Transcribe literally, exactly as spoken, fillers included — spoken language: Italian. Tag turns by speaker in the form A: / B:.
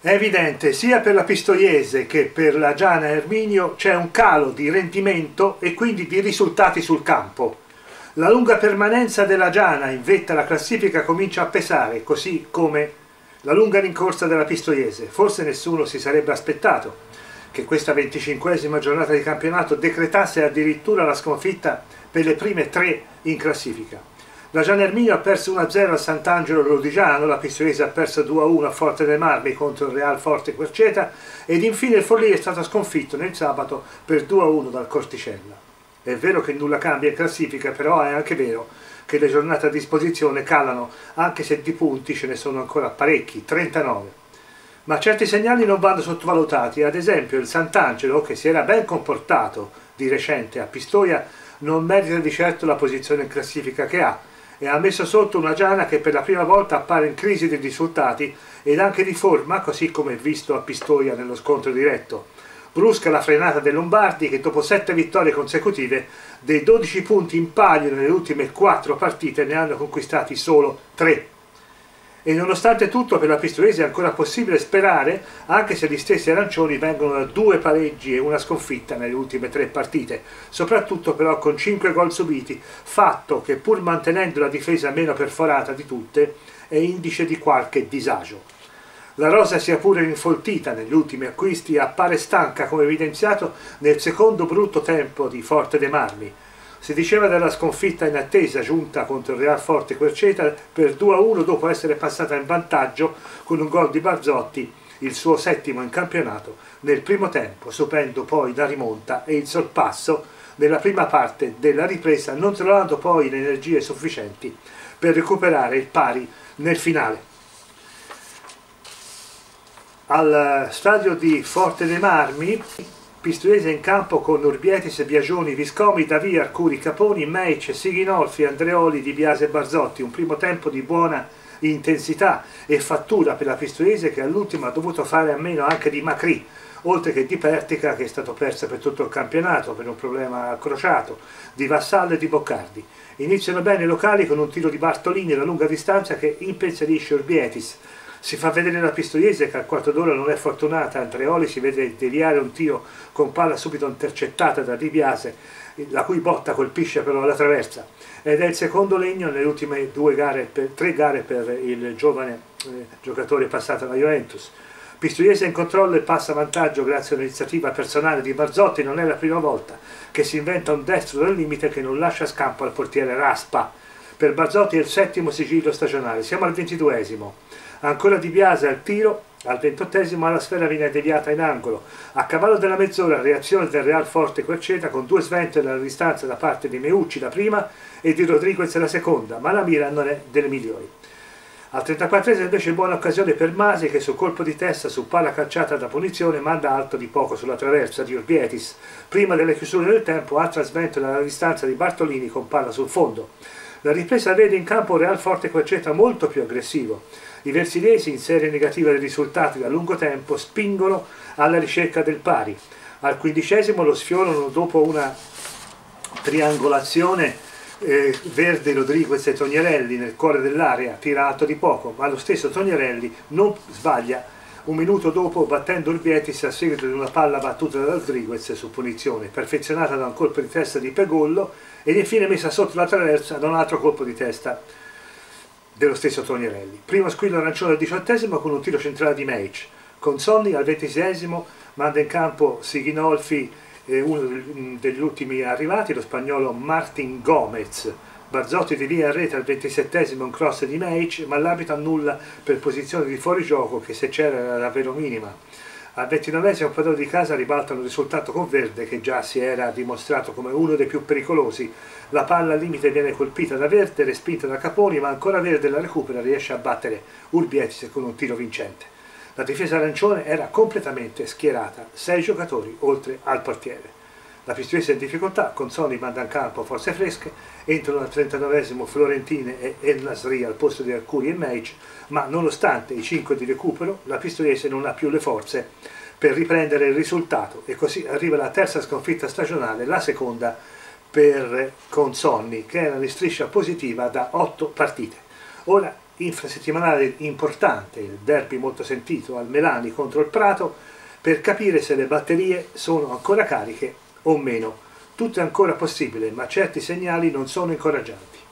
A: È evidente sia per la Pistoiese che per la Giana Erminio c'è un calo di rendimento e quindi di risultati sul campo. La lunga permanenza della Giana in vetta alla classifica comincia a pesare, così come la lunga rincorsa della Pistoiese. Forse nessuno si sarebbe aspettato che questa venticinquesima giornata di campionato decretasse addirittura la sconfitta per le prime tre in classifica. La Giana Erminio ha perso uno a zero a Sant'Angelo Lodigiano, la Pistoiese ha perso due a uno a Forte dei Marmi contro il Real Forte Querceta ed infine il Forlì è stato sconfitto nel sabato per due a uno dal Corticella. È vero che nulla cambia in classifica, però è anche vero che le giornate a disposizione calano, anche se di punti ce ne sono ancora parecchi, trentanove. Ma certi segnali non vanno sottovalutati, ad esempio il Sant'Angelo, che si era ben comportato di recente a Pistoia, non merita di certo la posizione in classifica che ha, e ha messo sotto una Giana che per la prima volta appare in crisi di risultati ed anche di forma, così come visto a Pistoia nello scontro diretto. Brusca la frenata dei Lombardi che dopo sette vittorie consecutive, dei dodici punti in palio nelle ultime quattro partite, ne hanno conquistati solo tre. E nonostante tutto per la Pistoiese è ancora possibile sperare, anche se gli stessi arancioni vengono da due pareggi e una sconfitta nelle ultime tre partite, soprattutto però con cinque gol subiti, fatto che pur mantenendo la difesa meno perforata di tutte è indice di qualche disagio. La rosa, sia pure rinfoltita negli ultimi acquisti, appare stanca come evidenziato nel secondo brutto tempo di Forte dei Marmi. Si diceva della sconfitta in attesa giunta contro il Real Forte Querceta per due a uno dopo essere passata in vantaggio con un gol di Barzotti, il suo settimo in campionato, nel primo tempo, subendo poi la rimonta e il sorpasso nella prima parte della ripresa, non trovando poi le energie sufficienti per recuperare il pari nel finale. Al stadio di Forte dei Marmi, Pistoiese in campo con Urbietis, Biagioni, Viscomi, Davia, Arcuri, Caponi, Meic, Sighinolfi, Andreoli, Di Biase e Barzotti. Un primo tempo di buona intensità e fattura per la Pistoiese, che all'ultimo ha dovuto fare a meno anche di Macri, oltre che di Pertica, che è stato perso per tutto il campionato per un problema al crociato, di Vassallo e di Boccardi. Iniziano bene i locali con un tiro di Bartolini da lunga distanza che impensierisce Urbietis. Si fa vedere la Pistoiese che al quarto d'ora non è fortunata, Andreoli si vede deviare un tiro con palla subito intercettata da Di Biase, la cui botta colpisce però la traversa, ed è il secondo legno nelle ultime due gare, per, tre gare per il giovane eh, giocatore passato alla Juventus. Pistoiese in controllo e passa vantaggio grazie all'iniziativa personale di Barzotti. Non è la prima volta che si inventa un destro dal limite che non lascia scampo al portiere Raspa. Per Barzotti è il settimo sigillo stagionale, siamo al ventiduesimo. Ancora Di Biase al tiro, al ventottesimo la sfera viene deviata in angolo. A cavallo della mezz'ora reazione del Real Forte Querceta con due sventole alla distanza da parte di Meucci la prima e di Rodriguez la seconda, ma la mira non è delle migliori. Al trentaquattresimo invece buona occasione per Masi che sul colpo di testa su palla calciata da punizione manda alto di poco sulla traversa di Urbietis. Prima delle chiusure del tempo altra sventola alla distanza di Bartolini con palla sul fondo. La ripresa vede in campo un Real Forte Querceta molto più aggressivo. I versinesi, in serie negativa dei risultati da lungo tempo, spingono alla ricerca del pari. Al quindicesimo lo sfiorano dopo una triangolazione eh, Verde, Rodriguez e Tognerelli nel cuore dell'area, tira alto di poco, ma lo stesso Tognerelli non sbaglia un minuto dopo battendo Urbietis a seguito di una palla battuta da Rodriguez su punizione, perfezionata da un colpo di testa di Pegollo ed infine messa sotto la traversa da un altro colpo di testa dello stesso Tognerelli. Primo squillo arancione al diciottesimo con un tiro centrale di Meic. Consonni al ventiseiesimo manda in campo Sighinolfi, eh, uno degli ultimi arrivati, lo spagnolo Martin Gomez. Barzotti devia a rete al ventisettesimo un cross di Meic, ma l'arbitro annulla per posizione di fuorigioco che se c'era era davvero minima. Al ventinovesimo un padrone di casa ribaltano il risultato con Verde, che già si era dimostrato come uno dei più pericolosi. La palla al limite viene colpita da Verde, respinta da Caponi, ma ancora Verde la recupera e riesce a battere Urbietis con un tiro vincente. La difesa arancione era completamente schierata, sei giocatori oltre al portiere. La Pistoiese è in difficoltà, Consonni manda in campo forze fresche, entrano al trentanovesimo Florentine e El Nasri al posto di Arcuri e Meic, ma nonostante i cinque di recupero, la Pistoiese non ha più le forze per riprendere il risultato e così arriva la terza sconfitta stagionale, la seconda per Consonni, che era in striscia positiva da otto partite. Ora infrasettimanale importante, il derby molto sentito al Melani contro il Prato, per capire se le batterie sono ancora cariche o meno. Tutto è ancora possibile, ma certi segnali non sono incoraggianti.